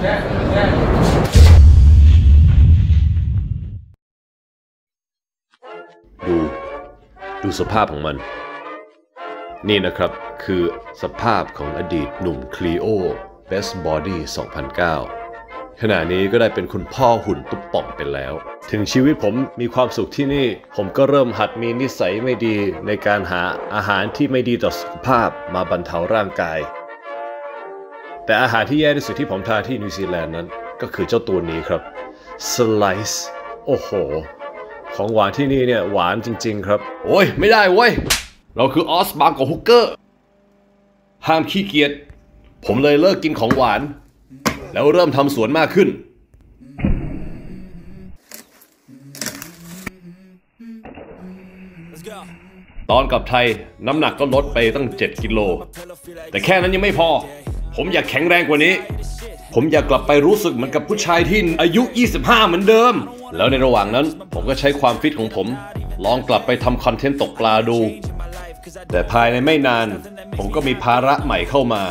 ดูสภาพของมันนี่นะครับคือสภาพของอดีตหนุ่มคลีโอ Best Body 2009 ขณะนี้ก็ได้เป็นคุณพ่อหุ่นตุ๊บป่องไปแล้วถึงชีวิตผมมีความสุขที่นี่ผมก็เริ่มหัดมีนิสัยไม่ดีในการหาอาหารที่ไม่ดีต่อสุขภาพมาบรรเทาร่างกายแต่อาหารที่แย่ที่สุดที่ผมทานที่นิวซีแลนด์นั้นก็คือเจ้าตัวนี้ครับสไลซ์โอ้โหของหวานที่นี่เนี่ยหวานจริงๆครับโอ้ยไม่ได้เว้ยเราคือออสบางกอกฮุกเกอร์ห้ามขี้เกียจผมเลยเลิกกินของหวานแล้วเริ่มทำสวนมากขึ้นตอนกลับไทยน้ำหนักก็ลดไปตั้ง7 กิโลแต่แค่นั้นยังไม่พอผมอยากแข็งแรงกว่านี้ผมอยากกลับไปรู้สึกเหมือนกับผู้ชายที่อายุ25เหมือนเดิมแล้วในระหว่างนั้นผมก็ใช้ความฟิตของผมลองกลับไปทำคอนเทนต์ตกปลาดูแต่ภายในไม่นานผมก็มีภาระใหม่เข้ามา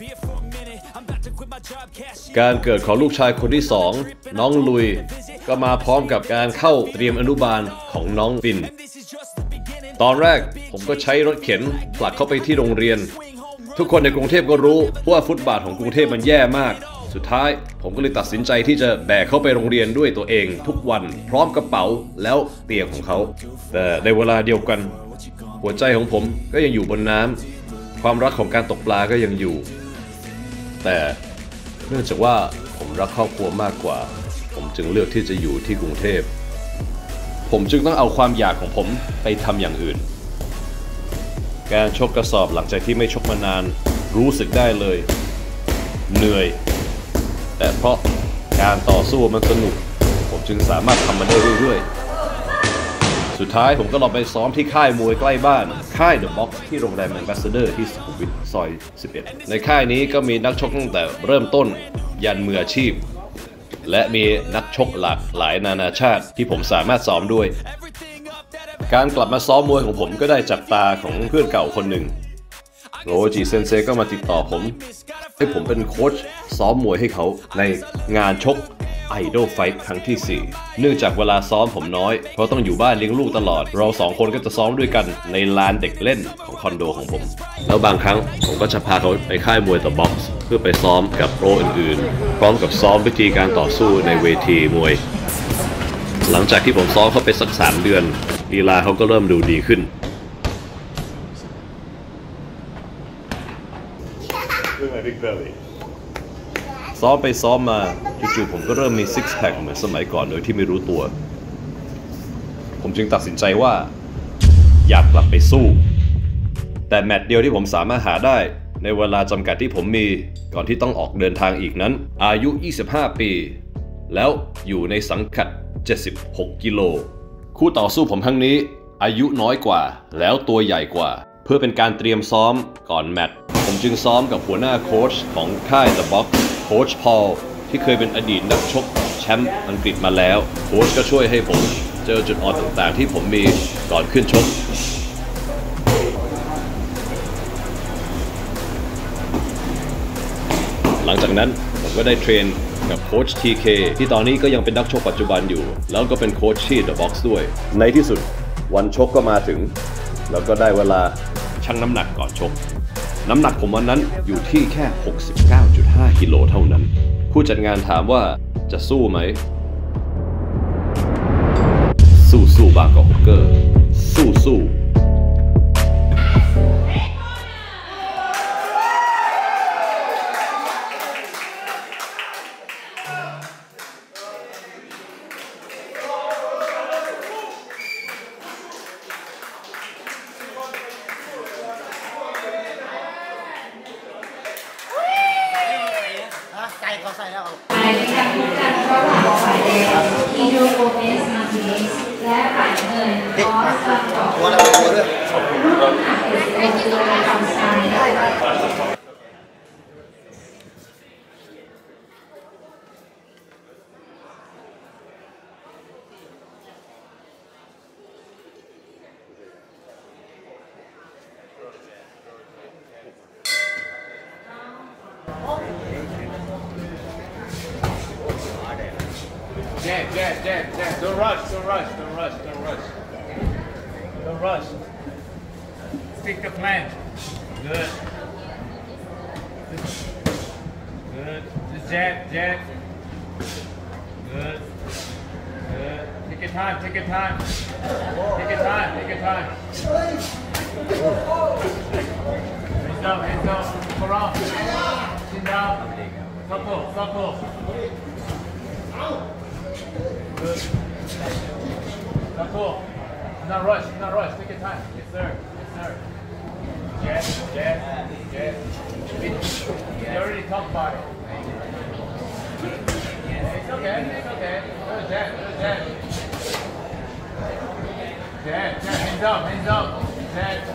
การเกิดของลูกชายคนที่2น้องลุยก็มาพร้อมกับการเข้าเตรียมอนุบาลของน้องฟินตอนแรกผมก็ใช้รถเข็นผลักเข้าไปที่โรงเรียนทุกคนในกรุงเทพก็รู้ว่าฟุตบาทของกรุงเทพมันแย่มากสุดท้ายผมก็เลยตัดสินใจที่จะแบกเข้าไปโรงเรียนด้วยตัวเองทุกวันพร้อมกระเป๋าแล้วเตียงของเขาแต่ในเวลาเดียวกันหัวใจของผมก็ยังอยู่บนน้ำความรักของการตกปลาก็ยังอยู่แต่เนื่องจากว่าผมรักครอบครัวมากกว่าผมจึงเลือกที่จะอยู่ที่กรุงเทพผมจึงต้องเอาความอยากของผมไปทำอย่างอื่นการชกกระสอบหลังจากที่ไม่ชกมานานรู้สึกได้เลยเหนื่อยแต่เพราะการต่อสู้มันสนุกผมจึงสามารถทำมันได้เรื่อยๆสุดท้ายผมก็ลองไปซ้อมที่ค่ายมวยใกล้บ้านค่าย The Box ที่โรงแรม Ambassador ที่สุขุมวิทซอย11ในค่ายนี้ก็มีนักชกตั้งแต่เริ่มต้นยันมืออาชีพและมีนักชกหลากหลายนานาชาติที่ผมสามารถซ้อมด้วยการกลับมาซ้อมมวยของผมก็ได้จับตาของเพื่อนเก่าคนหนึ่งโรจิเซนเซก็มาติดต่อผมให้ผมเป็นโค้ชซ้อมมวยให้เขาในงานชก Idol Fight ครั้งที่4เนื่องจากเวลาซ้อมผมน้อยเพราะต้องอยู่บ้านเลี้ยงลูกตลอดเรา2 คนก็จะซ้อมด้วยกันในลานเด็กเล่นของคอนโดของผมแล้วบางครั้งผมก็จะพาเขาไปค่ายมวย The Box เพื่อไปซ้อมกับโปรอื่นๆพร้อมกับซ้อมวิธีการต่อสู้ในเวทีมวยหลังจากที่ผมซ้อมเขาไปสัก3 เดือนลีลาเขาก็เริ่มดูดีขึ้นซ้อมไปซ้อมมาจู่ๆผมก็เริ่มมีซิกแพคเหมือนสมัยก่อนโดยที่ไม่รู้ตัวผมจึงตัดสินใจว่าอยากกลับไปสู้แต่แมตช์เดียวที่ผมสามารถหาได้ในเวลาจำกัดที่ผมมีก่อนที่ต้องออกเดินทางอีกนั้นอายุ25 ปีแล้วอยู่ในสังกัด76 กิโลคู่ต่อสู้ผมครั้งนี้อายุน้อยกว่าแล้วตัวใหญ่กว่าเพื่อเป็นการเตรียมซ้อมก่อนแมตช์ผมจึงซ้อมกับหัวหน้าโค้ชของค่าย The Box โค้ชพอลที่เคยเป็นอดีตนักชกแชมป์อังกฤษมาแล้วโค้ชก็ช่วยให้ผมเจอจุดอ่อนต่างๆที่ผมมีก่อนขึ้นชกหลังจากนั้นผมก็ได้เทรนกับโค้ช TK ที่ตอนนี้ก็ยังเป็นนักชกปัจจุบันอยู่แล้วก็เป็นโค้ชที่ The Box ด้วยในที่สุดวันชกก็มาถึงแล้วก็ได้เวลาชั่งน้ำหนักก่อนชกน้ำหนักผมวันนั้นอยู่ที่แค่ 69.5 กิโลเท่านั้นผู้จัดงานถามว่าจะสู้ไหมสู้บางกอกฮุกเกอร์สู้ใจเขาใส่แล้วหมายเลขการพบกันระหว่างฝ่ายแดงอีโดโกเมสมาร์ติเนสและฝ่ายเงินออสบางกอกรุ่นหนัก61กิโลกรัมชาย Jab. Don't rush. Don't rush. Stick the plan. Good. Just jab. Good. Take your time. Take your time. Hands up. Around. Sit down. Circle. Good. Circle. Not rush. Take your time. Yes, sir. Jab. We already talked about it. It's okay. Good jab. Jab. Hands up. Jab.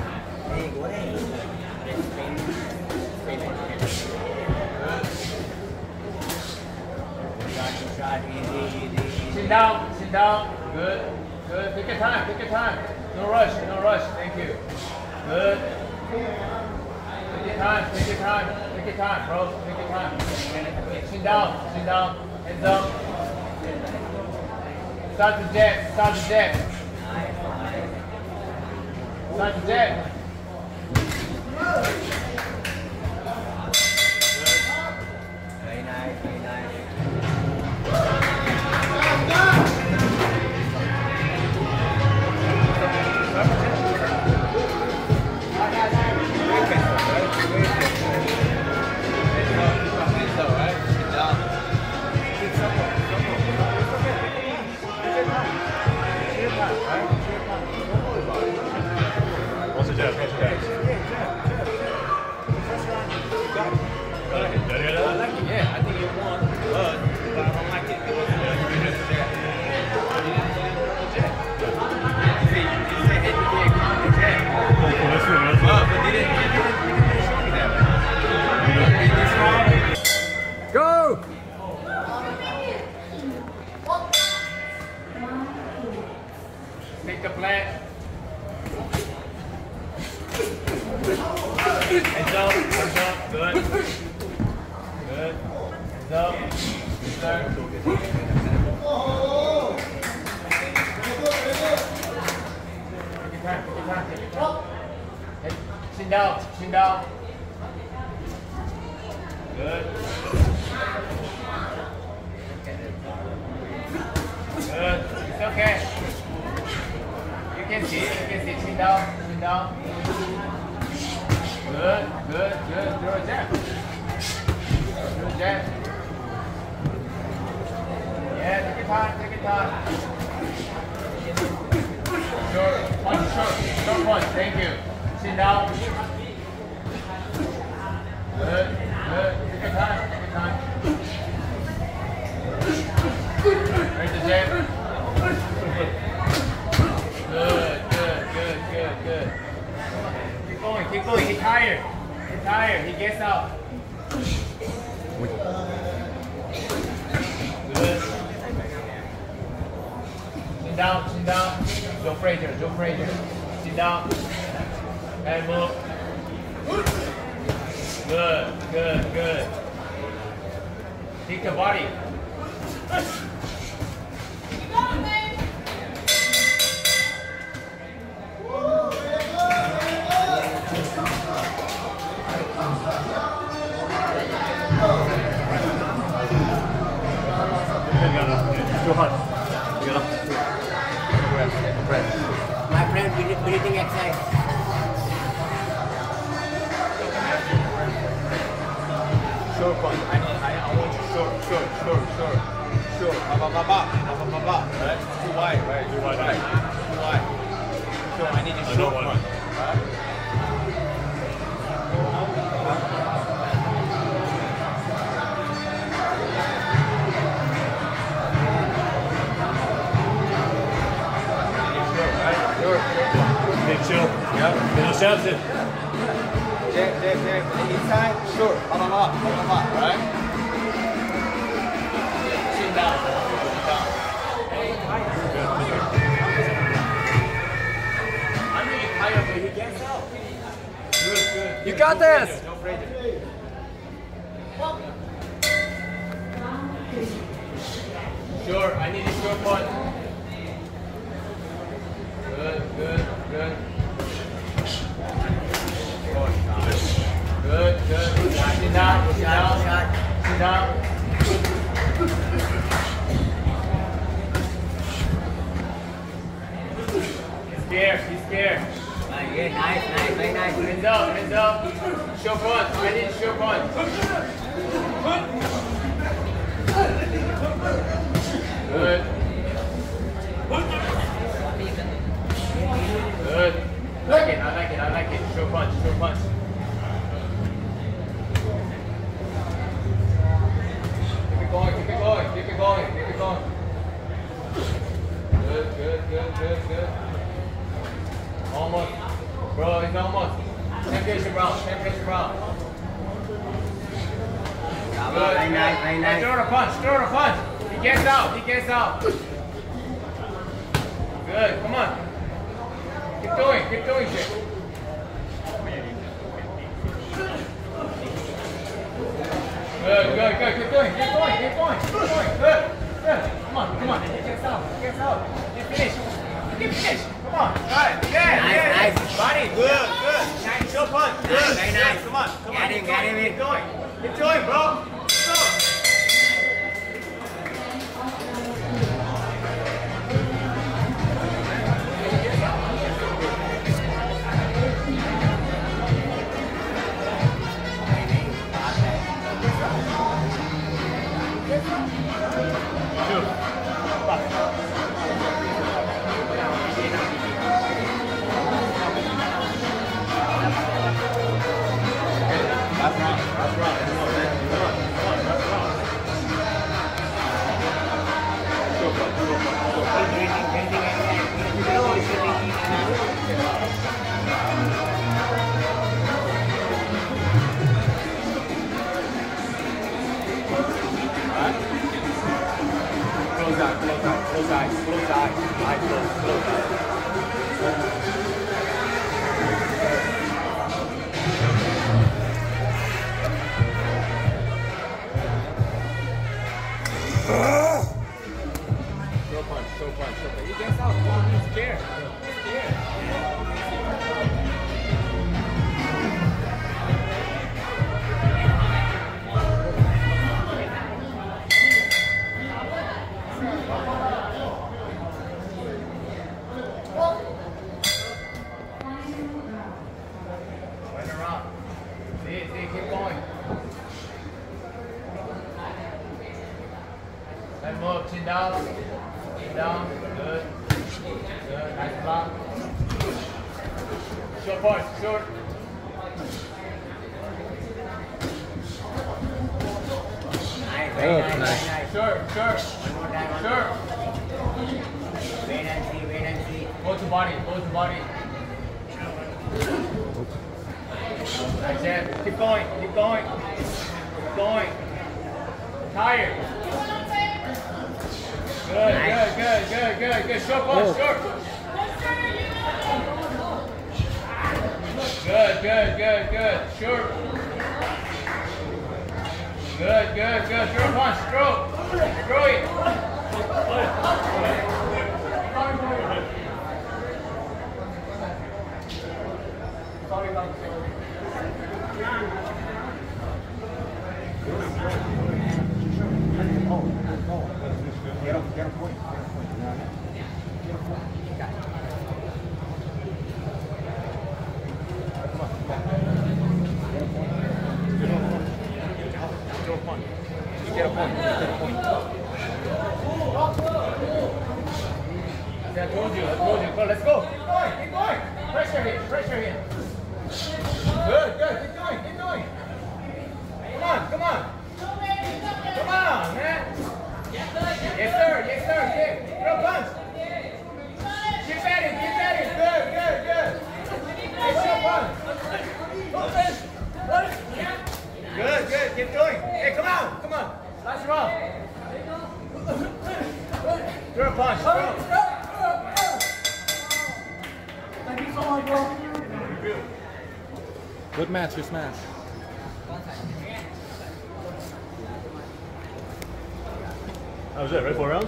Sit down. Good. Take your time. No rush. Thank you. Good. Take your time, bro. Take your time. Sit down. Hands up. Start to jab. Very nice. Yeah, I think you won, but I don't like it. You said Go! Take the plan. Hands up. Good. Hands up. Start. Take your time. Sit down. Good. It's okay. You can see. Sit down. Good. Do a jab. Yeah, take your time. Short punch. Thank you. Sit down. Good. Take your time. Right to jab. Good. Keep going. He's tired. He gets out. Good. Sit down. Joe Frazier. Sit down. And move. Good. Kick the body. Too hot. My friend, breathing exercise. Short punch. I want you short. Ba. Right? Too wide, right? Too wide. So I need you short punch. Right? Chill. Yeah. Little Samson. Jab. Inside, short. Ba. Right? Sit down. I'm really tired, but he gets out. Good. You got this. No pressure. Sure, I need a short punch. Good, good, good. Good, good. Sit down, sit down, sit down. He's scared, he's scared. Yeah, nice, nice, very nice. Hands up, hands up. Short punch, I need a short punch. Good. Good. I like it, I like it, I like it. Short punch, short punch. Keep it going, keep it going, keep it going, keep it going. Good, good, good, good, good. Almost. Bro, he's almost. Championship round, championship round. Good, Very nice, very nice. Throw the punch, throw the punch. He gets out, he gets out. Good, come on. Keep doing shit. Good, good, good, keep going, keep going, keep going, keep going. Good, good. Come on, come on. He gets out, he gets out. Get finished. Get finished. Come on. All right, yeah, Nice, yeah. nice. Body, good, good. Nice, show punch. Good, Very good. nice. Come on, come on. Get him, get him in. Keep going. Keep going, bro. Let's go. Close eyes, close eyes, close eyes, close eyes. Eyes closed, close eyes. Show punch, show punch, show punch. He gets out. He's scared. He's scared. Turn around. See, keep going. Let's move, chin down. Chin down. Good. Good. Nice block. Short punch, short. Nice, very nice, very nice. Short, short. One more time, one Short. Wait and see, wait and see. Go to body, go to body. Nice head. Keep going, keep going. Keep going. Tired. Good, good, good, good, good, good. Short punch, short. Good, good, good, good. Short. Good, good, good. Throw punch, throw. Throw it. Sorry about that. Get a point. Get a point. I told you. Go, let's go. Keep going, keep going. Pressure him, pressure him. Good, good. Keep going, keep going. Come on, come on. Come on, man. Yes, sir, yeah. Throw punch. Keep at it, Good, good, good. Hey, show punch. Good, good. Keep going. Hey, come on. Last round. Throw a punch, throw. Thank you so much, bro. Good match, good match. That was it, right? 4 rounds?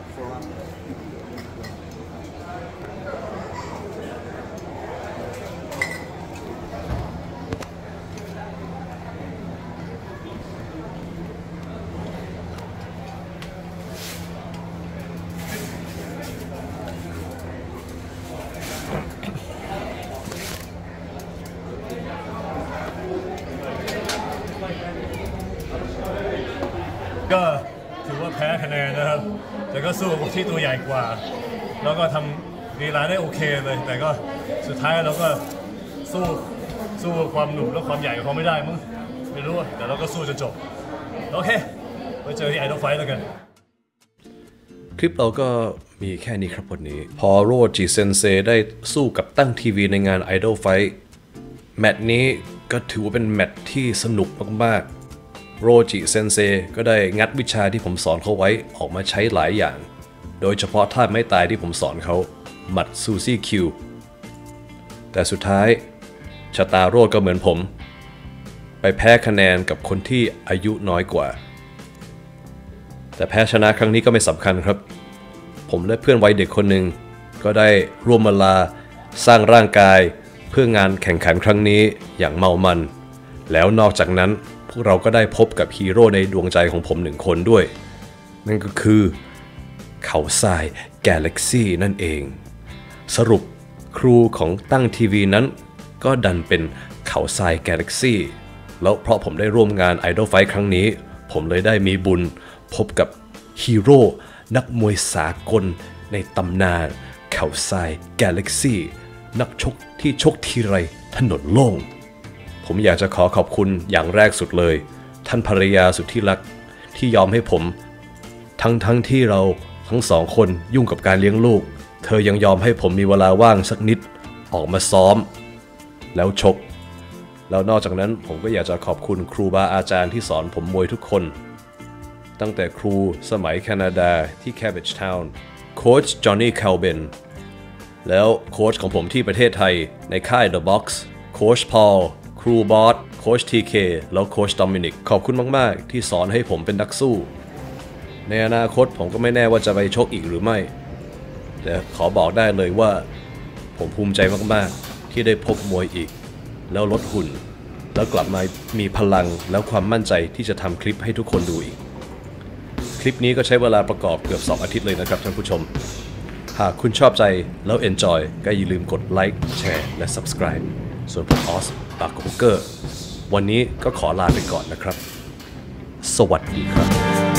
ก็ถือว่าแพ้คะแนนนะครับ แต่ก็สู้กับที่ตัวใหญ่กว่า แล้วก็ทำลีลาได้โอเคเลย แต่ก็สุดท้ายเราก็สู้ความหนุ่มและความใหญ่ของเขาไม่ได้มั้งไม่รู้แต่เราก็สู้จนจบโอเคไว้เจอที่ไอดอลไฟท์แล้วกันคลิปเราก็มีแค่นี้ครับวันนี้ พอโรจิเซนเซได้สู้กับตั้งทีวีในงาน Idol Fight แมตช์นี้ก็ถือว่าเป็นแมตช์ที่สนุกมากๆโรจิเซนเซก็ได้งัดวิชาที่ผมสอนเขาไว้ออกมาใช้หลายอย่างโดยเฉพาะท่าไม้ตายที่ผมสอนเขาหมัดซูซี่คิวแต่สุดท้ายชะตาโรจก็เหมือนผมไปแพ้คะแนนกับคนที่อายุน้อยกว่าแต่แพ้ชนะครั้งนี้ก็ไม่สำคัญครับผมและเพื่อนวัยเด็กคนหนึ่งก็ได้ร่วมเวลาสร้างร่างกายเพื่องานแข่งขันครั้งนี้อย่างเมามันแล้วนอกจากนั้นพวกเราก็ได้พบกับฮีโร่ในดวงใจของผมหนึ่งคนด้วยนั่นก็คือเขาทรายกาแล็กซี่นั่นเองสรุปครูของตั้งทีวีนั้นก็ดันเป็นเขาทรายกาแล็กซี่แล้วเพราะผมได้ร่วมงาน Idol Fight ครั้งนี้ผมเลยได้มีบุญพบกับฮีโร่นักมวยสากลในตำนานเขาทรายกาแล็กซี่นักชกที่ชกทีไรถนนโล่งผมอยากจะขอบคุณอย่างแรกสุดเลยท่านภรรยาสุดที่รักที่ยอมให้ผมทั้งที่เราทั้งสองคนยุ่งกับการเลี้ยงลูกเธอยังยอมให้ผมมีเวลาว่างสักนิดออกมาซ้อมแล้วชกแล้วนอกจากนั้นผมก็อยากจะขอบคุณครูบาอาจารย์ที่สอนผมมวยทุกคนตั้งแต่ครูสมัยแคนาดาที่ Cabbage Town โค้ชจอห์นนี่แคลเบนแล้วโค้ชของผมที่ประเทศไทยในค่าย The Box โค้ชพอลครูบอสโค้ช TK แล้วโค้ชโดมินิกขอบคุณมากๆที่สอนให้ผมเป็นนักสู้ในอนาคตผมก็ไม่แน่ว่าจะไปชกอีกหรือไม่แต่ขอบอกได้เลยว่าผมภูมิใจมากๆที่ได้พบมวยอีกแล้วลดหุ่นแล้วกลับมามีพลังแล้วความมั่นใจที่จะทำคลิปให้ทุกคนดูอีกคลิปนี้ก็ใช้เวลาประกอบเกือบ2 อาทิตย์เลยนะครับท่านผู้ชมหากคุณชอบใจแล้ว enjoy ก็อย่าลืมกดไลค์แชร์และ subscribe ส่วนผมออสปากโคเกอร์วันนี้ก็ขอลาไปก่อนนะครับสวัสดีครับ